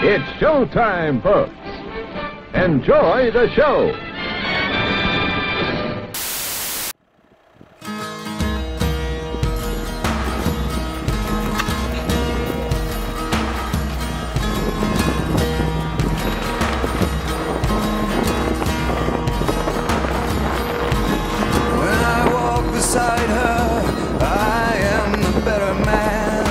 It's showtime, folks. Enjoy the show. When I walk beside her, I am the better man.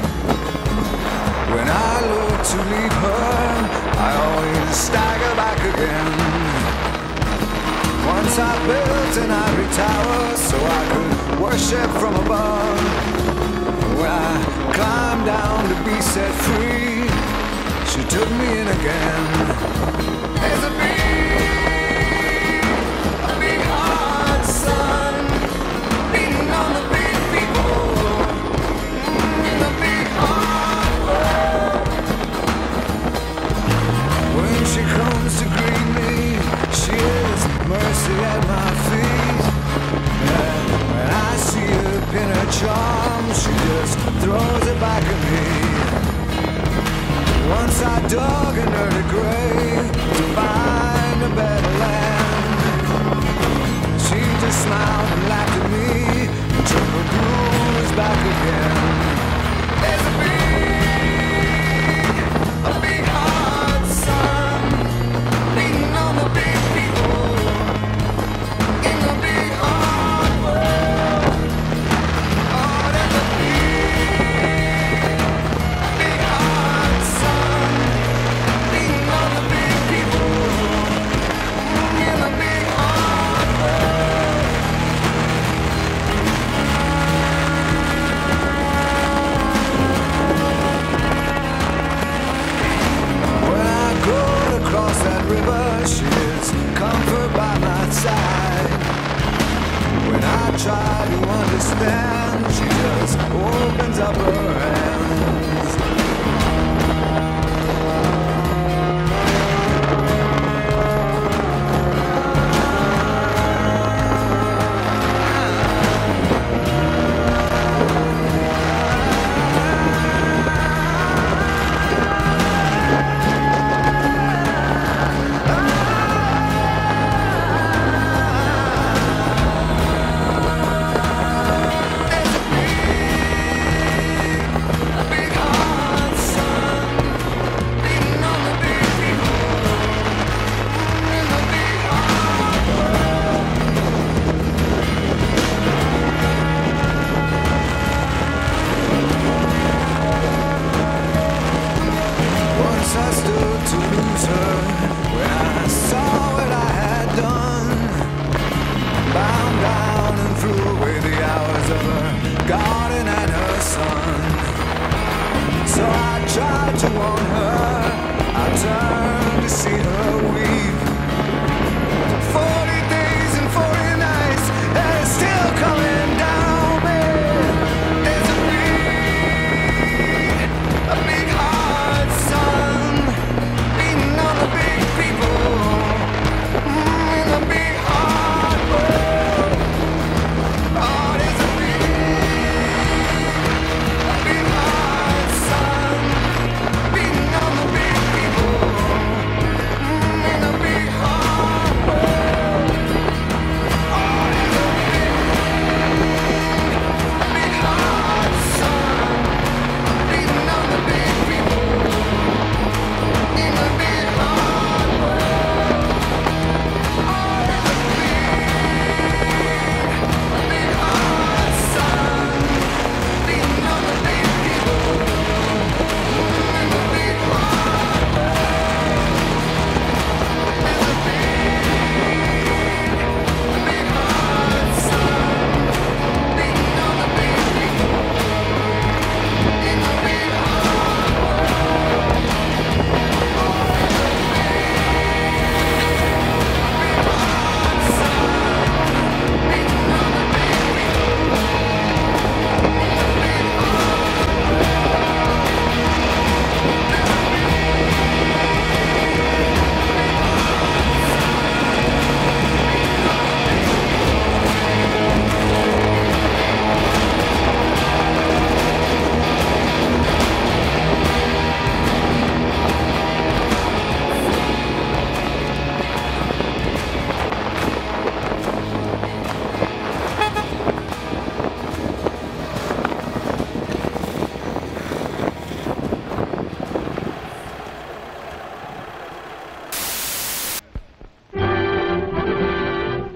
When I look to leave her, I always stagger back again. Once I built an ivory tower so I could worship from above. When I climbed down to be set free, she took me in again. There's a big hard sun beating on the big people in the big hard world. When she comes to greet me, she is mercy at my feet. And when I see her pin her charm, she just throws it back at me. Once I dug an early grave to find a better land. She just smiled and laughed at me and took her blues back again. There's a big hard sun beating on the big people in the big hard world. Oh, there's a big hard sun beating on the big people in the big hard world. When I go to cross that river, she is comfort by my side. When I try to understand, she just opens up her hands.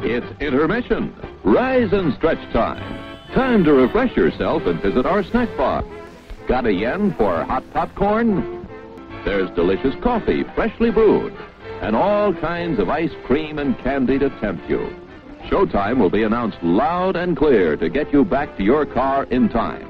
It's intermission. Rise and stretch time. Time to refresh yourself and visit our snack bar. Got a yen for hot popcorn? There's delicious coffee, freshly brewed, and all kinds of ice cream and candy to tempt you. Showtime will be announced loud and clear to get you back to your car in time.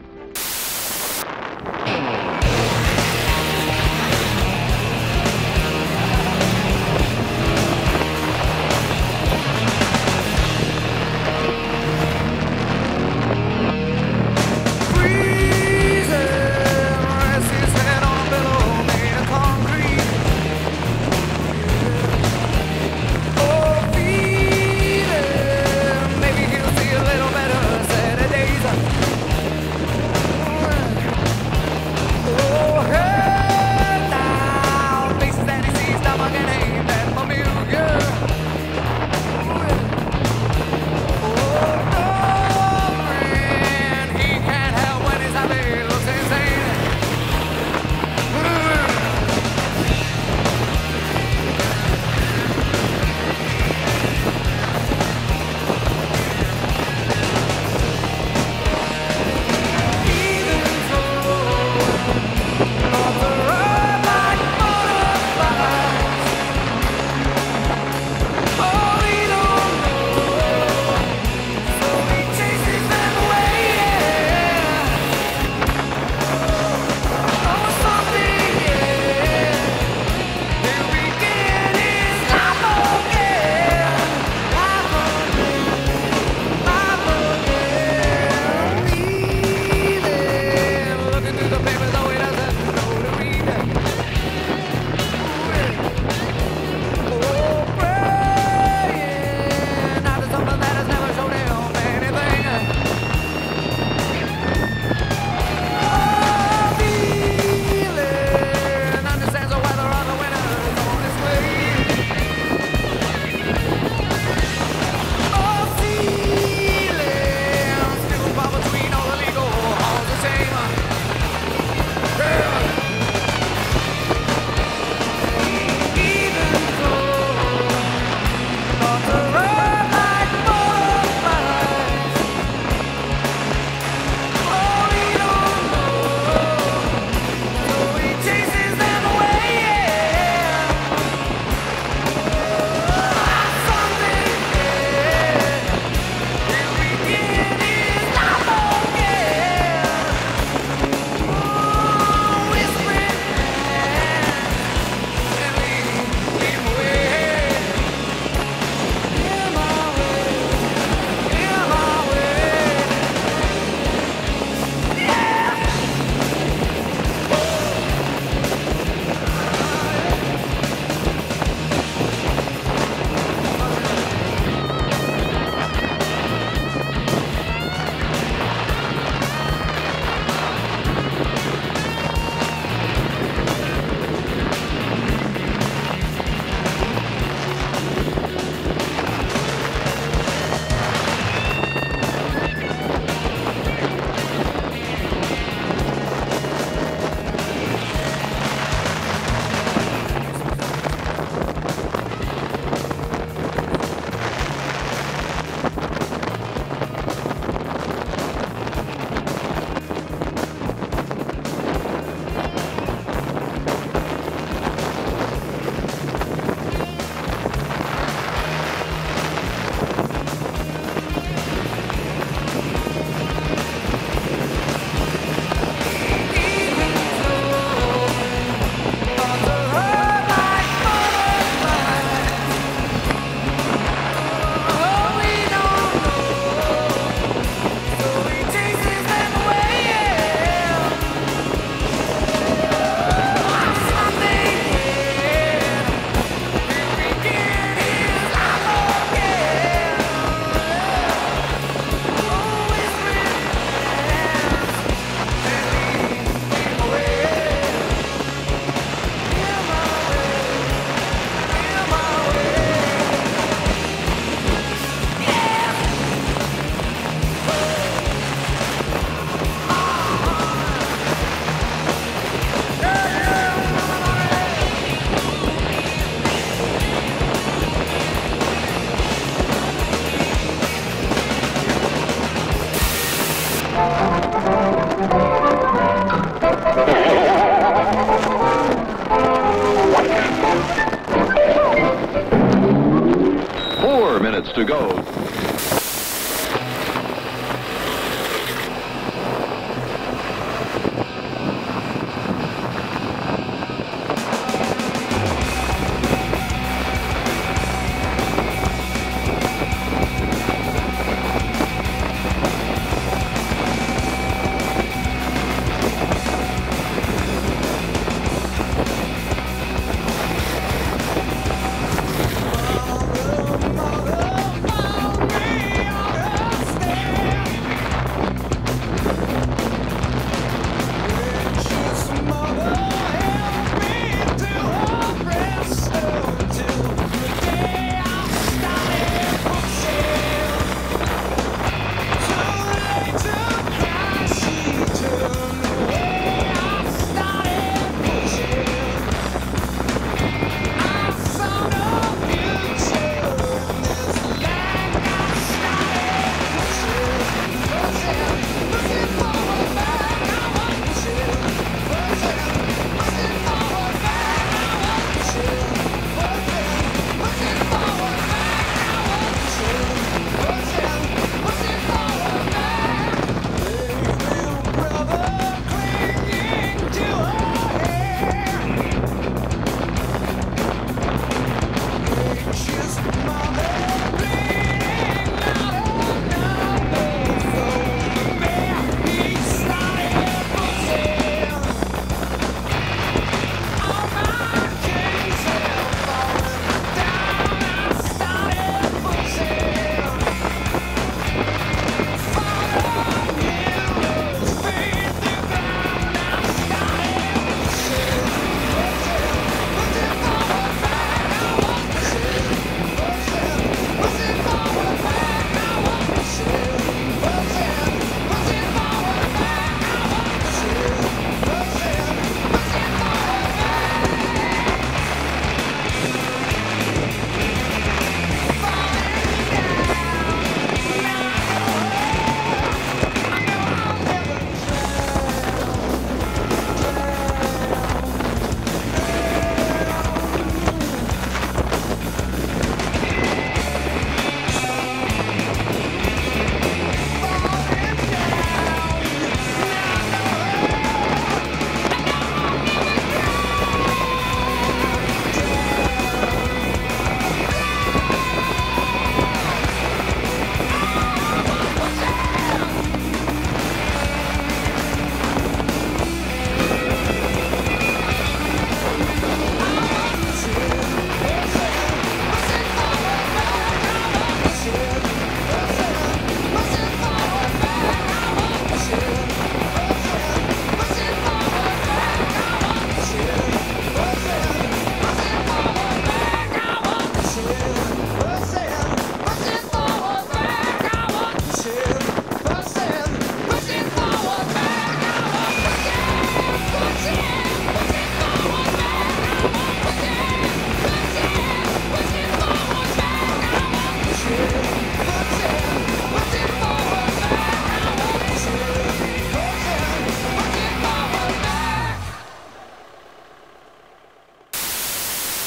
minutes to go.